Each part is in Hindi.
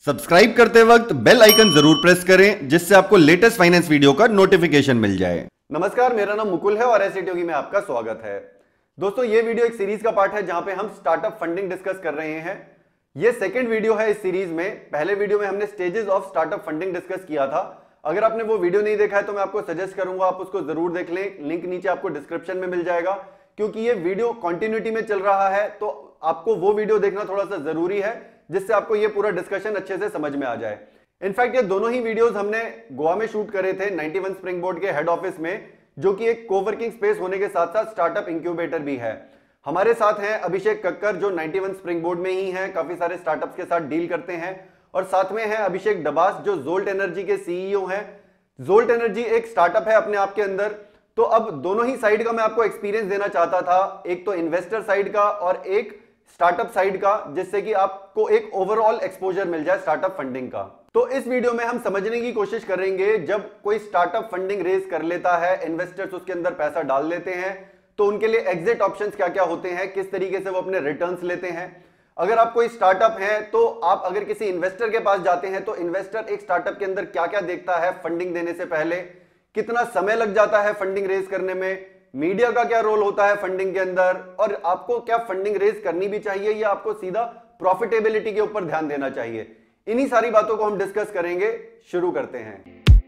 सब्सक्राइब करते वक्त बेल आइकन जरूर प्रेस करें जिससे आपको लेटेस्ट फाइनेंस वीडियो का नोटिफिकेशन मिल जाए। नमस्कार, मेरा नाम मुकुल है और एसेट योगी में आपका स्वागत है। दोस्तों, ये वीडियो एक सीरीज का पार्ट है जहां पे हम स्टार्टअप फंडिंग डिस्कस कर रहे हैं। ये सेकंड वीडियो है इस सीरीज में। पहले वीडियो में हमने stages of startup funding discuss किया था। अगर आपने वो वीडियो नहीं देखा है तो मैं आपको सजेस्ट करूंगा आप उसको जरूर देख लें। लिंक नीचे आपको डिस्क्रिप्शन में मिल जाएगा। क्योंकि ये वीडियो कंटिन्यूटी में चल रहा है तो आपको वो वीडियो देखना थोड़ा सा जरूरी है जिससे आपको ये पूरा डिस्कशन अच्छे से समझ में आ जाए। इनफैक्ट ये दोनों ही वीडियोस हमने गोवा में शूट करे थे 91 स्प्रिंग बोर्ड के हेड ऑफिस में, जो कि एक कोवर्किंग स्पेस होने के साथ साथ स्टार्टअप इंक्यूबेटर भी है। हमारे साथ हैं अभिषेक कक्कर जो 91 स्प्रिंग बोर्ड में ही हैं, काफी सारे स्टार्टअप्स के साथ डील करते हैं। और साथ में है अभिषेक डबास जो जोल्ट एनर्जी के सीईओ हैं। जोल्ट एनर्जी एक स्टार्टअप है अपने आप के अंदर। तो अब दोनों ही साइड का मैं आपको एक्सपीरियंस देना चाहता था, एक तो इन्वेस्टर साइड का और एक स्टार्टअप साइड का, जिससे कि आपको एक ओवरऑल एक्सपोजर मिल जाए स्टार्टअप फंडिंग का। तो इस वीडियो में हम समझने की कोशिश करेंगे जब कोई स्टार्टअप फंडिंग रेज कर लेता है, इन्वेस्टर्स उसके अंदर पैसा डाल लेते हैं, तो उनके लिए एग्जिट ऑप्शंस क्या क्या होते हैं, किस तरीके से वो अपने रिटर्न्स लेते हैं। अगर आप कोई स्टार्टअप है तो आप अगर किसी इन्वेस्टर के पास जाते हैं तो इन्वेस्टर एक स्टार्टअप के अंदर क्या क्या देखता है फंडिंग देने से पहले, कितना समय लग जाता है फंडिंग रेज करने में, मीडिया का क्या रोल होता है फंडिंग के अंदर, और आपको क्या फंडिंग रेज करनी भी चाहिए या आपको सीधा प्रॉफिटेबिलिटी के ऊपर ध्यान देना चाहिए। इन्हीं सारी बातों को हम डिस्कस करेंगे। शुरू करते हैं।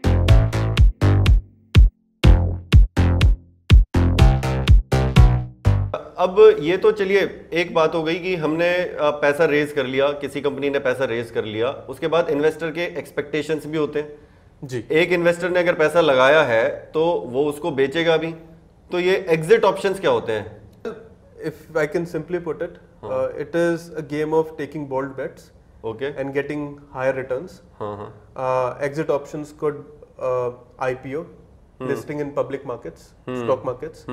अब ये तो चलिए एक बात हो गई कि हमने पैसा रेज कर लिया, किसी कंपनी ने पैसा रेज कर लिया, उसके बाद इन्वेस्टर के एक्सपेक्टेशंस भी होते हैं जी। एक इन्वेस्टर ने अगर पैसा लगाया है तो वो उसको बेचेगा भी, तो ये एग्जिट ऑप्शंस क्या होते हैं? If I can simply put it, it is a game of taking bold bets, okay, and getting higher returns. Exit options could IPO, listing in public markets, stock markets,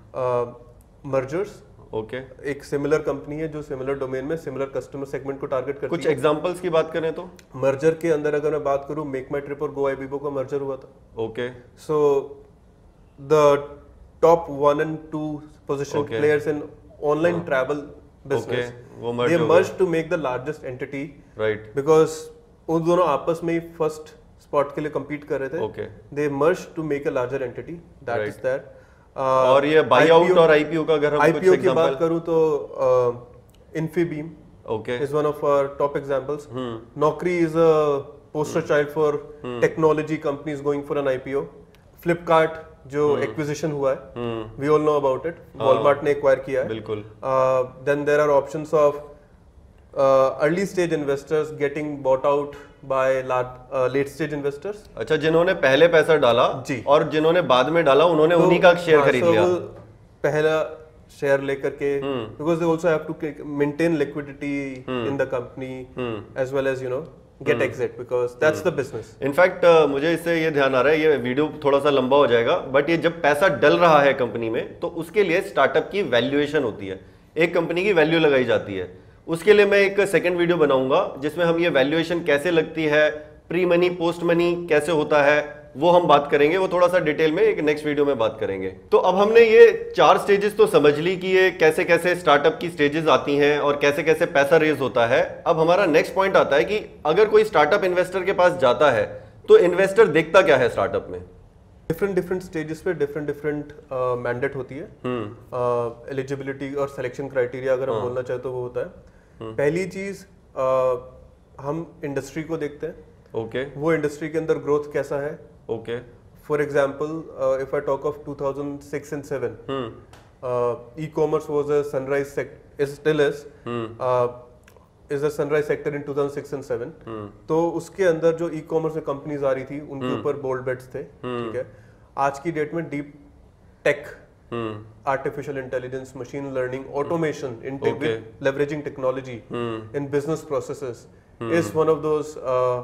mergers. Okay. एक सिमिलर कंपनी है जो सिमिलर डोमेन में सिमिलर कस्टमर सेगमेंट को टारगेट करती है। कुछ एग्जांपल्स की बात करें तो मर्जर के अंदर अगर मैं बात करूं, मेक माई ट्रिप और गो आईबीबो का मर्जर हुआ था। Okay, so the top 1 and 2 position players in online travel business, they merged to make the largest entity, right? Because उन दोनों आपस में ही फर्स्ट स्पॉट के लिए compete कर रहे थे। They merged to make a larger entity. That is there. और ये बाई आउट और आईपीओ का अगर हम कुछ IPO की बात करूं तो Infibeam is one of our top examples. Naukri is a poster child for technology companies going for an IPO. Flipkart जो एक्विजिशन हुआ है, we all know about it, Walmart ने एक्वायर किया है। बिल्कुल। Then there are options of early stage investors getting bought out by late stage investors. अच्छा, जिन्होंने पहले पैसा डाला जी और जिन्होंने बाद में डाला उन्होंने उन्हीं का शेयर खरीद लिया। पहला शेयर लेकर के, because they also have to maintain liquidity in the company as well as get exit because that's the business. In fact मुझे इससे ये ध्यान आ रहा है, ये वीडियो थोड़ा सा लंबा हो जाएगा, बट ये जब पैसा डल रहा है कंपनी में तो उसके लिए स्टार्टअप की वैल्यूएशन होती है, एक कंपनी की वैल्यू लगाई जाती है। उसके लिए मैं एक सेकंड वीडियो बनाऊंगा जिसमें हम ये वैल्यूएशन कैसे लगती है, प्री मनी पोस्ट मनी कैसे होता है, वो हम बात करेंगे। वो थोड़ा सा डिटेल में एक नेक्स्ट वीडियो में बात करेंगे। तो अब हमने ये 4 स्टेजेस तो समझ ली कि ये कैसे कैसे स्टार्टअप की स्टेजेस आती हैं और कैसे कैसे पैसा रेज होता है। अब हमारा नेक्स्ट पॉइंट आता है कि अगर कोई स्टार्टअप इन्वेस्टर के पास जाता है तो इन्वेस्टर देखता क्या है स्टार्टअप में? डिफरेंट स्टेजेस पे डिफरेंट मैंडेट होती है। एलिजिबिलिटी और सिलेक्शन क्राइटेरिया अगर हम बोलना चाहे तो वो होता है। पहली चीज हम इंडस्ट्री को देखते हैं। वो इंडस्ट्री के अंदर ग्रोथ कैसा है। For example, if I talk of 2006 and 7, e-commerce was a sunrise sector, still is a sunrise sector in 2006 and 7. तो उसके अंदर जो e-commerce में कंपनीज आ रही थी उनके ऊपर बोल्ड बेट्स थे। ठीक है, आज की डेट में deep tech, artificial intelligence, machine learning, automation in leveraging technology in business processes is one of those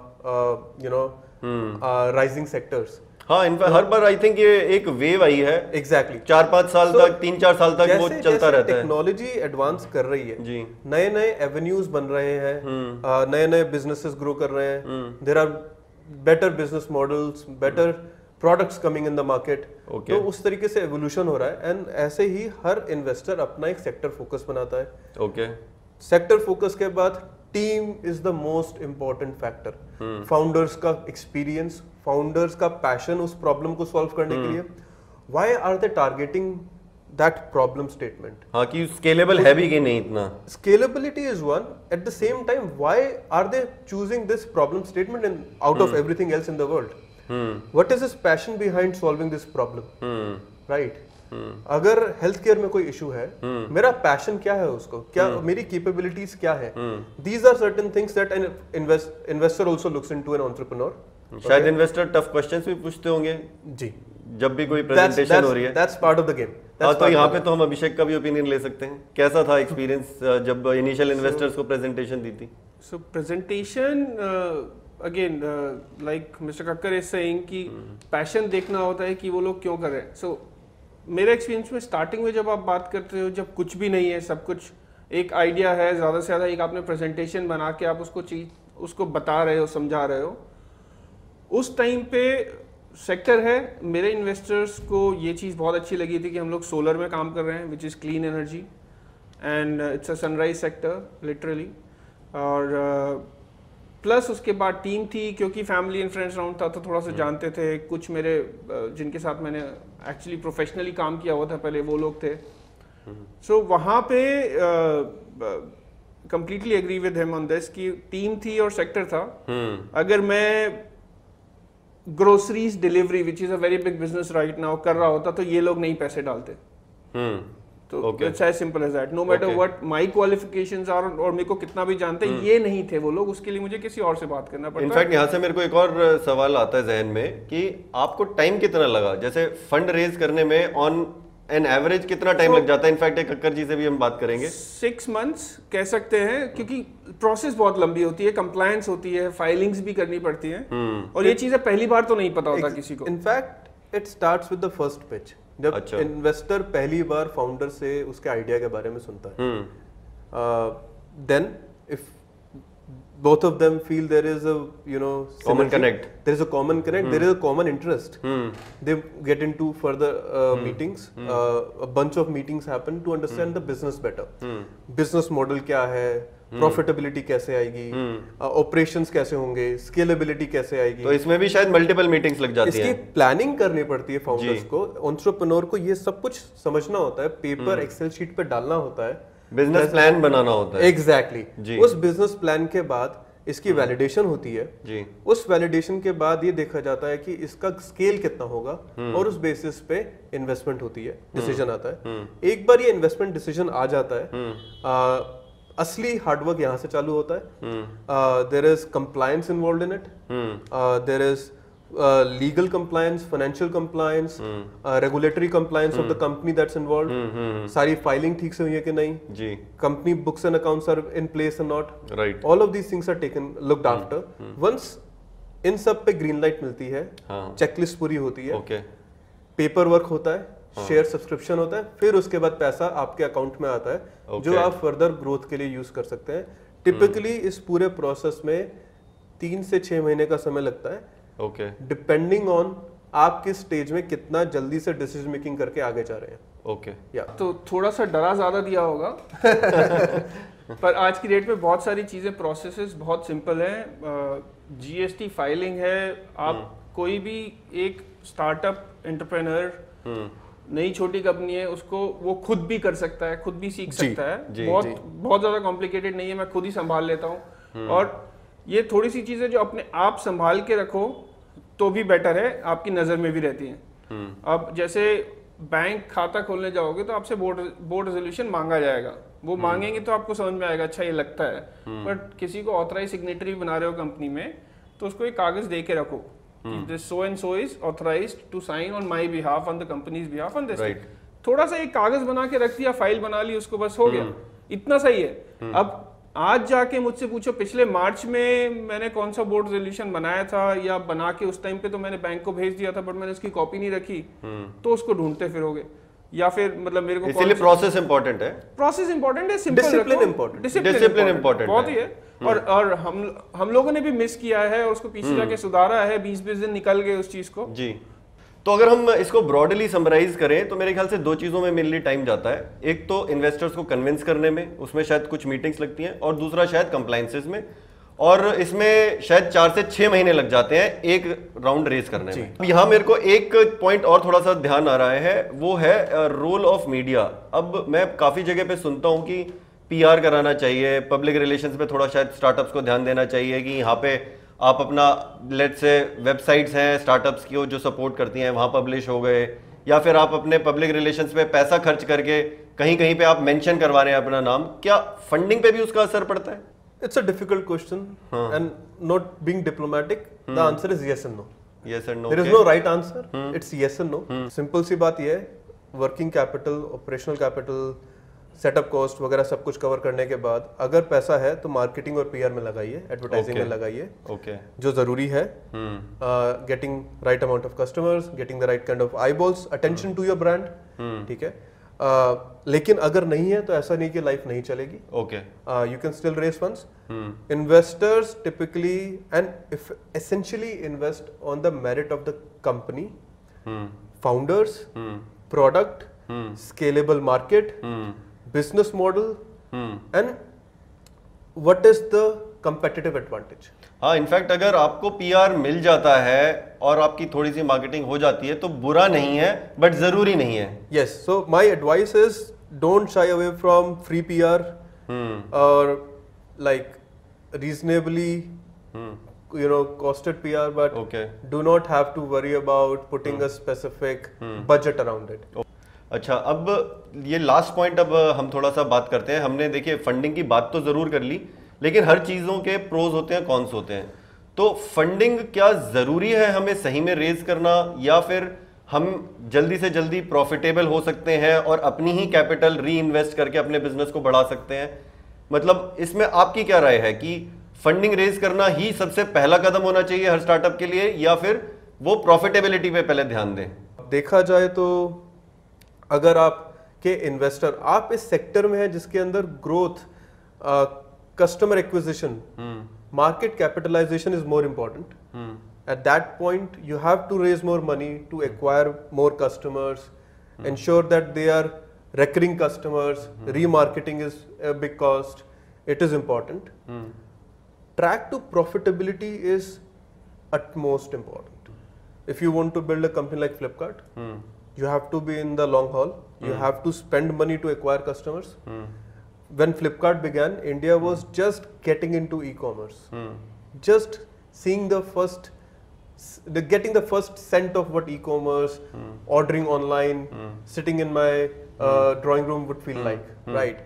rising sectors. हाँ, इनफैक्ट हर बार आई थिंक ये एक वेव आई है। एग्जैक्टली 4-5 साल तक, 3-4 साल तक वो चलता रहता है। टेक्नोलॉजी एडवांस कर रही है जी, नए नए एवेन्यूज बन रहे हैं, नए नए बिजनेसेस ग्रो कर रहे हैं, there are better business models, better products coming in the market. तो उस तरीके से एवोल्यूशन हो रहा है। एंड ऐसे ही हर इन्वेस्टर अपना एक सेक्टर फोकस बनाता है। ओके, सेक्टर फोकस के बाद team is the most important factor. Founders का एक्सपीरियंस, फाउंडर्स का पैशन उस प्रॉब्लम को सॉल्व करने के लिए, why are they targeting that problem statement. हाँ, कि स्केलेबल है भी कि नहीं इतना। Scalability is one. At the same time, why are they choosing this problem statement out of everything else in the world? What is his passion behind solving this problem? Right? अगर हेल्थ केयर में कोई इशू है, मेरा पैशन क्या है उसको, क्या मेरी कैपेबिलिटीज क्या है, these are certain things that an investor also looks into an entrepreneur. शायद इन्वेस्टर टफ क्वेश्चंस भी पूछते होंगे जी, जब भी कोई प्रेजेंटेशन हो रही है। That's part of the game. हाँ, तो यहाँ पे तो हम अभिषेक का भी ओपिनियन ले सकते हैं। कैसा था एक्सपीरियंस जब इनिशियल इन्वेस्टर्स को प्रेजेंटेशन दी थी? So presentation again like Mr. Kakkar is saying कि पैशन देखना होता है कि वो लोग क्यों कर रहे हैं। So मेरे एक्सपीरियंस में स्टार्टिंग में जब आप बात करते हो, जब कुछ भी नहीं है, सब कुछ एक आइडिया है, ज़्यादा से ज़्यादा एक आपने प्रेजेंटेशन बना के आप उसको बता रहे हो, समझा रहे हो, उस टाइम पे सेक्टर है। मेरे इन्वेस्टर्स को ये चीज़ बहुत अच्छी लगी थी कि हम लोग सोलर में काम कर रहे हैं, which is clean energy, and it's a sunrise sector literally. और प्लस उसके बाद टीम थी, क्योंकि फैमिली एंड फ्रेंड्स राउंड था तो थोड़ा सा जानते थे। कुछ मेरे जिनके साथ मैंने एक्चुअली प्रोफेशनली काम किया हुआ था पहले, वो लोग थे। सो वहाँ पे completely agree with him on this कि टीम थी और सेक्टर था। अगर मैं groceries delivery which is a very big business right now कर रहा होता तो ये लोग नहीं पैसे डालते। तो it's as simple as that. No matter what my qualifications are, और मेरे को कितना भी जानते ये नहीं थे वो लोग, उसके लिए मुझे किसी और से बात करना पड़ता। इनफैक्ट यहाँ से मेरे को एक और सवाल आता है जहन में कि आपको टाइम कितना लगा, जैसे फंड रेज करने में ऑन एन एवरेज कितना टाइम लग जाता है? इनफैक्ट एक कक्कर जी से भी हम बात करेंगे। 6 months कह सकते हैं, क्योंकि प्रोसेस बहुत लंबी होती है, कंप्लायंस होती है, फाइलिंग्स भी करनी पड़ती है, और ये चीजें पहली बार तो नहीं पता होता किसी को। In fact it starts with the first pitch. जब इन्वेस्टर पहली बार फाउंडर से उसके आइडिया के बारे में सुनता है, then if both of them feel there is a common connect, there is a common connect, there is a common interest, they get into further meetings, a bunch of meetings happen to understand the business better, business model क्या है, profitability कैसे आएगी, operations कैसे होंगे, scalability कैसे आएगी। तो इसमें भी शायद मल्टीपल मीटिंग्स लग जाती हैं। इसकी प्लानिंग करनी पड़ती है फाउंडर्स को, एंटरप्रेन्योर को ये सब कुछ समझना होता है, पेपर एक्सेल शीट पे डालना होता है, बिजनेस प्लान बनाना होता है। एग्जैक्टली। उस बिजनेस प्लान के बाद इसकी वैलिडेशन होती है जी। उस वैलिडेशन के बाद ये देखा जाता है कि इसका स्केल कितना होगा, और उस बेसिस पे इन्वेस्टमेंट होती है, डिसीजन आता है। एक बार ये इन्वेस्टमेंट डिसीजन आ जाता है, असली हार्डवर्क यहाँ से चालू होता है। There is compliance involved in it, there is legal compliance, financial compliance, regulatory compliance of the company that's involved, सारी फाइलिंग ठीक से हुई है कि नहीं जी, company books and accounts are in place or not, right, all of these things are taken looked after. Once इन सब पे ग्रीन लाइट मिलती है, चेकलिस्ट पूरी होती है, पेपर वर्क होता है, शेयर सब्सक्रिप्शन होता है, फिर उसके बाद पैसा आपके अकाउंट में आता है, जो आप फर्दर ग्रोथ के लिए यूज कर सकते हैं। टिपिकली इस पूरे प्रोसेस में 3 से 6 महीने का समय लगता है, डिपेंडिंग ऑन आप किस स्टेज में कितना जल्दी से डिसीजन मेकिंग करके आगे जा रहे हैं। या तो थोड़ा सा डरा ज्यादा दिया होगा पर आज की डेट में बहुत सारी चीजें, प्रोसेसेस बहुत सिंपल हैं। जीएसटी फाइलिंग है, आप कोई भी एक स्टार्टअप एंटरप्रेन्योर, नई छोटी कंपनी है, उसको वो खुद भी कर सकता है, खुद भी सीख सकता है। बहुत ज्यादा कॉम्प्लिकेटेड नहीं है, मैं खुद ही संभाल लेता हूँ। और ये थोड़ी सी चीजें जो अपने आप संभाल के रखो तो भी बेटर है, आपकी नजर में भी रहती हैं। अब जैसे बैंक खाता खोलने जाओगे तो आपसे बोर्ड रेजोल्यूशन मांगा जाएगा, वो मांगेंगे तो आपको समझ में आएगा अच्छा ये लगता है। बट किसी को ऑथराइज सिग्नेटरी बना रहे हो कंपनी में, तो उसको एक कागज दे के रखो, this so and so is authorised to sign on my behalf, on the company's behalf, on this. थोड़ा सा एक कागज बना के रख दिया, फाइल बना ली, उसको बस हो गया, इतना सही है। अब आज जाके मुझसे पूछो पिछले मार्च में मैंने कौन सा बोर्ड रेजोल्यूशन बनाया था, या बना के उस टाइम पे तो मैंने बैंक को भेज दिया था बट मैंने उसकी कॉपी नहीं रखी, तो उसको ढूंढते फिरोगे। या फिर मतलब मेरे को इसलिए प्रोसेस इंपॉर्टेंट है, प्रोसेस इंपॉर्टेंट है, simple discipline important, discipline important बहुत ही है। और हम लोगों ने भी मिस किया है और उसको पीछे जाके सुधारा है, 20-20 दिन निकल गए उस चीज को जी। तो अगर हम इसको ब्रॉडली समराइज करें तो मेरे ख्याल से दो चीजों में मेनली टाइम जाता है। एक तो इन्वेस्टर्स को कन्विंस करने में, उसमें शायद कुछ मीटिंग्स लगती हैं, और दूसरा शायद कंप्लायंसेस में, और इसमें शायद 4 से 6 महीने लग जाते हैं एक राउंड रेज करने में। अब यहाँ मेरे को एक पॉइंट और थोड़ा सा ध्यान आ रहा है, वो है रोल ऑफ मीडिया। अब मैं काफी जगह पे सुनता हूँ कि पीआर कराना चाहिए, पब्लिक रिलेशंस पे थोड़ा शायद स्टार्टअप्स को ध्यान देना चाहिए कि यहाँ पे आप अपना लेट्स से वेबसाइट्स हैं स्टार्टअप्स की जो सपोर्ट करती हैं वहाँ पब्लिश हो गए, या फिर आप अपने पब्लिक रिलेशंस पे पैसा खर्च करके कहीं कहीं पे आप मेंशन करवा रहे हैं अपना नाम। क्या फंडिंग पे भी उसका असर पड़ता है? It's a difficult question, and not being diplomatic, the answer is yes and no. Yes and no. There is no right answer. It's yes and no. Simple सी बात ये है, working capital, operational capital, setup cost वगैरह सब कुछ कवर करने के बाद अगर पैसा है तो मार्केटिंग और पीआर में लगाइए, एडवर्टाइजिंग में लगाइए, जो जरूरी है। Getting right amount of customers, getting the right kind of eyeballs, attention to your brand, ठीक है। लेकिन अगर नहीं है तो ऐसा नहीं कि लाइफ नहीं चलेगी। You can still raise funds. Investors typically and essentially invest on the merit of the company, founders, product, scalable market, business model, and what is the competitive advantage. हाँ, इनफैक्ट अगर आपको पीआर मिल जाता है और आपकी थोड़ी सी मार्केटिंग हो जाती है तो बुरा नहीं है, बट जरूरी नहीं है। Yes, so my advice is don't shy away from free PR और like reasonably costed PR, but do not have to worry about putting a specific budget around it. अच्छा, अब ये लास्ट पॉइंट अब हम थोड़ा सा बात करते हैं। हमने देखिए फंडिंग की बात तो जरूर कर ली, लेकिन हर चीजों के प्रोज होते हैं, कॉन्स होते हैं। तो फंडिंग क्या जरूरी है हमें सही में रेज करना, या फिर हम जल्दी से जल्दी प्रॉफिटेबल हो सकते हैं और अपनी ही कैपिटल री इन्वेस्ट करके अपने बिजनेस को बढ़ा सकते हैं? मतलब इसमें आपकी क्या राय है कि फंडिंग रेज करना ही सबसे पहला कदम होना चाहिए हर स्टार्टअप के लिए, या फिर वो प्रॉफिटेबिलिटी पे पहले ध्यान दें? देखा जाए तो अगर आप के इन्वेस्टर आप इस सेक्टर में है जिसके अंदर growth, customer acquisition, market capitalization is more important. At that point, you have to raise more money to acquire more customers, ensure that they are recurring customers. Remarketing is a big cost. It is important. Track to profitability is utmost important. If you want to build a company like Flipkart, you have to be in the long haul. You have to spend money to acquire customers. When Flipkart began, India was just getting into e-commerce, just seeing getting the first scent of what e-commerce, ordering online, sitting in my drawing room would feel like, right?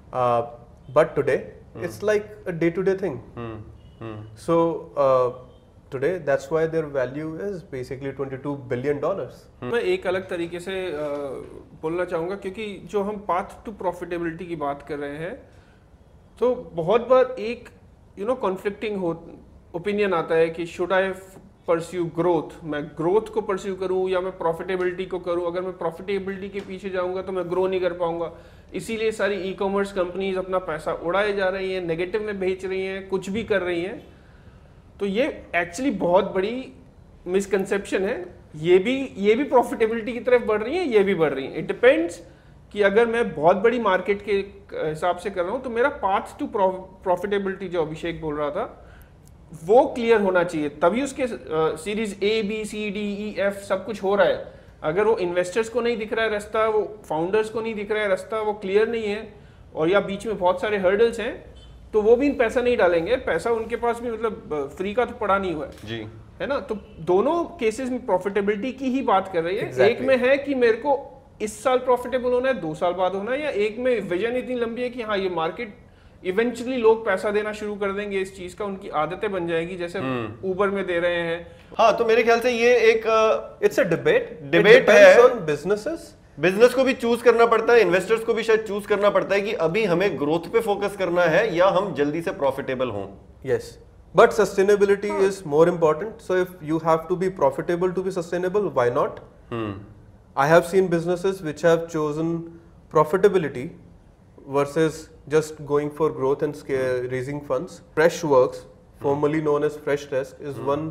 But today, it's like a day-to-day thing. So today, that's why their value is basically $22 billion. मैं एक अलग तरीके से बोलना चाहूँगा, क्योंकि जो हम पाथ टू प्रॉफिटेबिलिटी की बात कर रहे हैं तो बहुत बार एक कॉन्फ्लिक्टिंग ओपिनियन आता है कि शुड आई परस्यू ग्रोथ, मैं ग्रोथ को परस्यू करूँ या मैं प्रॉफिटेबिलिटी को करूँ। अगर मैं प्रॉफिटेबिलिटी के पीछे जाऊँगा तो मैं ग्रो नहीं कर पाऊँगा, इसीलिए सारी ई कॉमर्स कंपनीज अपना पैसा उड़ाए जा रही हैं, नेगेटिव में बेच रही हैं, कुछ भी कर रही हैं। तो ये एक्चुअली बहुत बड़ी मिसकंसेप्शन है। ये भी प्रॉफिटेबिलिटी की तरफ बढ़ रही है, ये भी बढ़ रही है। इट डिपेंड्स कि अगर मैं बहुत बड़ी मार्केट के हिसाब से कर रहा हूँ तो मेरा पाथ टू प्रॉफिटेबिलिटी जो अभिषेक बोल रहा था वो क्लियर होना चाहिए, तभी उसके series A B C D E F सब कुछ हो रहा है। अगर वो इन्वेस्टर्स को नहीं दिख रहा है रास्ता, वो फाउंडर्स को नहीं दिख रहा है रास्ता, वो क्लियर नहीं है, और या बीच में बहुत सारे हर्डल्स हैं, तो वो भी पैसा नहीं डालेंगे। पैसा उनके पास भी मतलब फ्री का तो पड़ा नहीं हुआ है जी, है ना। तो दोनों केसेस में प्रॉफिटेबिलिटी की ही बात कर रही है। एक में है कि मेरे को इस साल प्रॉफिटेबल होना है, 2 साल बाद होना है, या एक में विजन इतनी लंबी है कि हाँ ये मार्केट इवेंचुअली लोग पैसा देना शुरू कर देंगे इस चीज का, उनकी आदतें बन जाएगी, जैसे ऊबर में दे रहे हैं। हाँ, तो मेरे ख्याल से ये एक इट्स अ डिबेट है। बिजनेस को भी चूज करना पड़ता है, इन्वेस्टर्स को भी शायद चूज करना पड़ता है कि अभी हमें ग्रोथ पे फोकस करना है या हम जल्दी से प्रॉफिटेबल हों। Yes, but sustainability is more important. So if you have to be profitable to be sustainable, why not? I have seen businesses which have chosen profitability versus just going for growth and raising funds. Freshworks, formerly known as Freshdesk, is one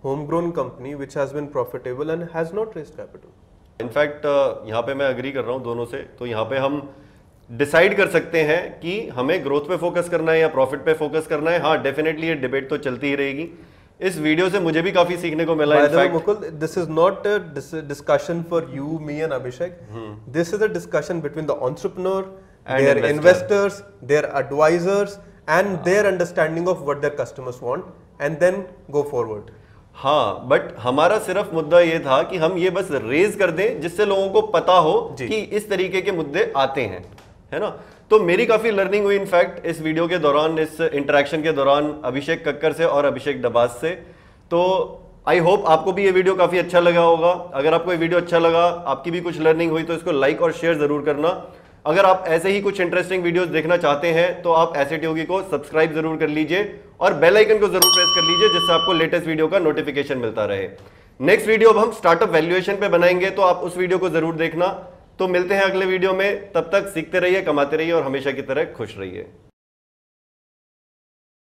homegrown company which has been profitable and has not raised capital. In fact यहाँ पे मैं अग्री कर रहा हूँ दोनों से। तो यहाँ पे हम डिसाइड कर सकते हैं कि हमें ग्रोथ पे फोकस करना है या प्रॉफिट पे फोकस करना है। हाँ, डेफिनेटली ये डिबेट तो चलती ही रहेगी। इस वीडियो से मुझे भी काफी सीखने को मिला। By the way, Mukul, this is not a discussion for you, me and Abhishek. This is a discussion between the entrepreneur, And their investor. investors, their advisors, and their understanding of what their customers want, and then go forward. हाँ, बट हमारा सिर्फ मुद्दा ये था कि हम ये बस रेज कर दें जिससे लोगों को पता हो कि इस तरीके के मुद्दे आते हैं, है ना। तो मेरी काफी लर्निंग हुई इनफैक्ट इस वीडियो के दौरान, इस इंटरेक्शन के दौरान अभिषेक कक्कर से और अभिषेक डबास से। तो आई होप आपको भी ये वीडियो काफी अच्छा लगा होगा। अगर आपको ये वीडियो अच्छा लगा, आपकी भी कुछ लर्निंग हुई, तो इसको लाइक और शेयर जरूर करना। अगर आप ऐसे ही कुछ इंटरेस्टिंग वीडियोस देखना चाहते हैं तो आप एसेट योगी को सब्सक्राइब जरूर कर लीजिए और बेल आइकन को जरूर प्रेस कर लीजिए जिससे आपको लेटेस्ट वीडियो का नोटिफिकेशन मिलता रहे। नेक्स्ट वीडियो अब हम स्टार्टअप वैल्यूएशन पे बनाएंगे, तो आप उस वीडियो को जरूर देखना। तो मिलते हैं अगले वीडियो में, तब तक सीखते रहिए, कमाते रहिए और हमेशा की तरह खुश रहिए।